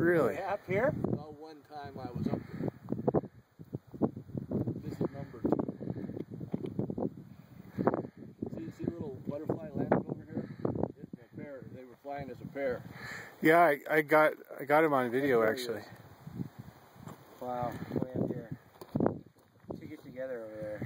Really? Yeah, up here? Well, one time I was up there. This is number 2. See a little butterfly landed over here? A pair. They were flying as a pair. Yeah, I got him on video actually. Wow, way up here. Should get together over there.